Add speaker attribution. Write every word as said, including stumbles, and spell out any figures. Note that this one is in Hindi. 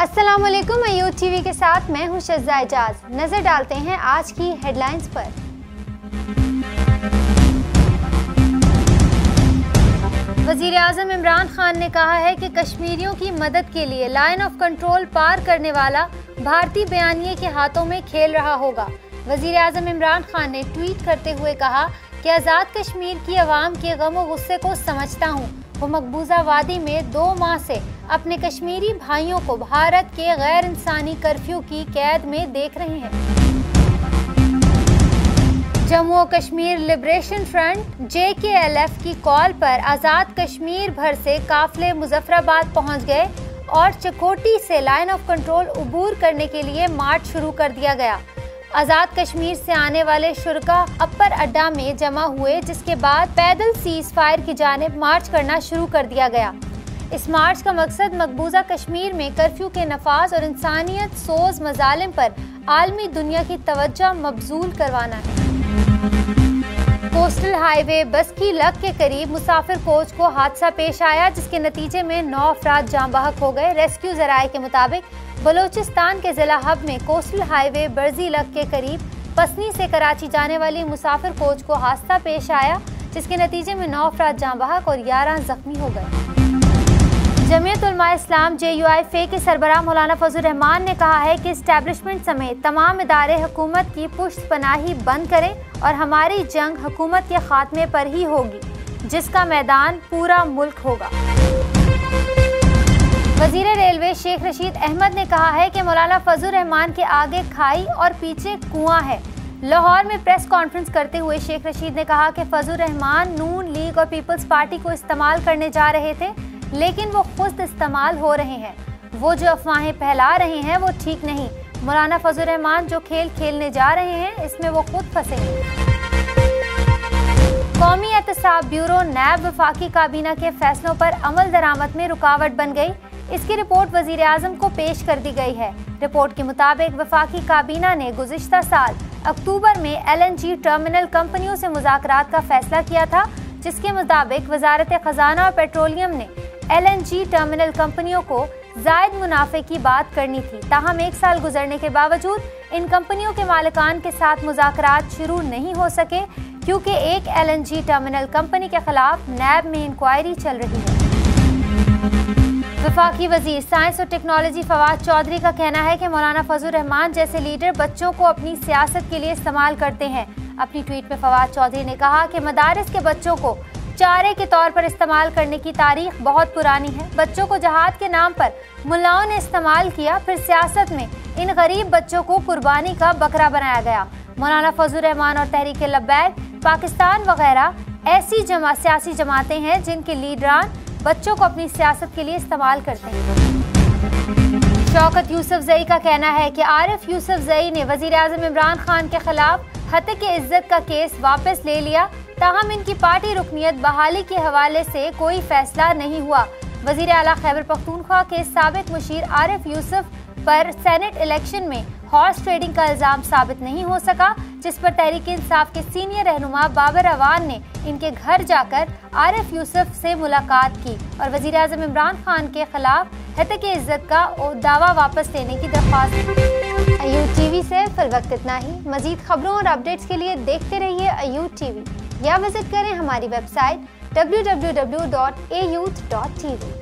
Speaker 1: अस्सलाम वालेकुम, अयूब टीवी के साथ मैं हूं शज़्ज़ा एजाज। नजर डालते हैं आज की हेडलाइंस पर। वज़ीर आज़म इमरान खान ने कहा है कि कश्मीरियों की मदद के लिए लाइन ऑफ कंट्रोल पार करने वाला भारतीय बयानिए के हाथों में खेल रहा होगा। वज़ीर आज़म इमरान खान ने ट्वीट करते हुए कहा कि आज़ाद कश्मीर की आवाम के गम और गुस्से को समझता हूँ। वो मकबूजा वादी में दो माह से अपने कश्मीरी भाइयों को भारत के गैर इंसानी कर्फ्यू की कैद में देख रहे हैं। जम्मू और कश्मीर लिबरेशन फ्रंट जे के एल एफ की कॉल पर आज़ाद कश्मीर भर से काफिले मुजफ्फराबाद पहुंच गए और चकोटी से लाइन ऑफ कंट्रोल उबूर करने के लिए मार्च शुरू कर दिया गया। आज़ाद कश्मीर से आने वाले शुरका अपर अड्डा में जमा हुए, जिसके बाद पैदल सीज फायर की जानिब मार्च करना शुरू कर दिया गया। इस मार्च का मकसद मकबूजा कश्मीर में कर्फ्यू के नफाज और इंसानियत सोज मजालिम पर आलमी दुनिया की तवज्जो मबजूल करवाना है। कोस्टल हाईवे बस्की लक के करीब मुसाफिर कोच को हादसा पेश आया, जिसके नतीजे में नौ अफराद जाँ बहक हो गए। रेस्क्यू जराये के मुताबिक बलोचिस्तान के जिला हब में कोस्टल हाईवे बर्जी लक के करीब पसनी से कराची जाने वाली मुसाफिर कोच को हादसा पेश आया, जिसके नतीजे में नौ अफराद जाँ बहक और ग्यारह जख्मी हो गए। जमीयत उलमा इस्लाम जे यू आई फे के सरबराह मौलाना फजल रहमान ने कहा है कि इस्टेब्लिशमेंट समेत तमाम इदारे हुकूमत की पुश्त पनाही बंद करें और हमारी जंग हुकूमत के खात्मे पर ही होगी, जिसका मैदान पूरा मुल्क होगा। वजीर रेलवे शेख रशीद अहमद ने कहा है कि मौलाना फजल रहमान के आगे खाई और पीछे कुआं है। लाहौर में प्रेस कॉन्फ्रेंस करते हुए शेख रशीद ने कहा कि फजल रहमान नून लीग और पीपल्स पार्टी को इस्तेमाल करने जा रहे थे, लेकिन वो खुद इस्तेमाल हो रहे हैं। वो जो अफवाहें फैला रहे हैं वो ठीक नहीं। मौलाना फजल रहमान जो खेल खेलने जा रहे हैं, इसमें वो खुद फंसे हैं। कौमी एहतसाब ब्यूरो नैब वफाकी काबीना के फैसलों पर अमल दरामद में रुकावट बन गई। इसकी रिपोर्ट वजीर आज़म को पेश कर दी गई है। रिपोर्ट के मुताबिक वफाकी काबीना ने गुज़िश्ता साल अक्टूबर में एल एन जी टर्मिनल कंपनियों से मुज़ाकरात का फैसला किया था, जिसके मुताबिक वजारत खजाना और पेट्रोलियम ने एल एन जी टर्मिनल कंपनियों को जायद मुनाफे की बात करनी थी। ताहम एक साल गुजरने के बावजूद इन कंपनियों के मालिकान के साथ मुज़ाकरात शुरू नहीं हो सके, क्योंकि एक L N G terminal company के खिलाफ नैब में इंक्वायरी चल रही है। वफाकी वजीर साइंस और टेक्नोलॉजी फवाद चौधरी का कहना है कि मौलाना फजल रहमान जैसे लीडर बच्चों को अपनी सियासत के लिए इस्तेमाल करते हैं। अपनी ट्वीट में फवाद चौधरी ने कहा कि मदारिस के बच्चों को चारे के तौर पर इस्तेमाल करने की तारीख बहुत पुरानी है। बच्चों को जहाद के नाम पर मुल्लाओं ने इस्तेमाल किया, फिर सियासत में इन गरीब बच्चों को कुर्बानी का बकरा बनाया गया। मौलाना फजल रहमान और तहरीक लब्बैक पाकिस्तान वगैरह ऐसी जमा सियासी जमातें हैं जिनके लीडरान बच्चों को अपनी सियासत के लिए इस्तेमाल करते हैं। शौकत यूसुफजई का कहना है कि आरिफ यूसुफजई ने वजीर आज़म इमरान खान के खिलाफ हत्या की इज्जत का केस वापस ले लिया, ताहम इनकी पार्टी रुकनियत बहाली के हवाले से कोई फैसला नहीं हुआ। वजीर आला खैबर पख्तूनख्वा के साबिक मुशीर आरिफ यूसुफ पर सेनेट इलेक्शन में हॉर्स ट्रेडिंग का इल्जाम साबित नहीं हो सका, जिस पर तहरीक इंसाफ के सीनियर रहनुमा बाबर अवान ने इनके घर जाकर आरिफ यूसुफ से मुलाकात की और वजीर आज़म इमरान खान के खिलाफ हत्या की इज्जत का दावा वापस लेने की दरख्वास्त की। अयूब टीवी से फिल वक्त इतना ही। मजीद खबरों और अपडेट्स के लिए देखते रहिए अयूब टीवी या विजिट करें हमारी website W W W dot A youth dot T we.